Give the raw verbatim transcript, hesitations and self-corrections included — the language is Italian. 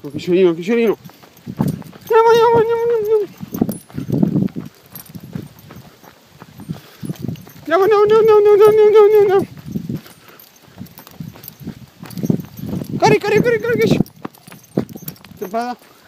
Picciolino, picciolino. Andiamo, andiamo, andiamo, andiamo. Andiamo, andiamo, andiamo, andiamo, andiamo, andiamo, andiamo. Corri, corri, corri, corri, corri. Vada.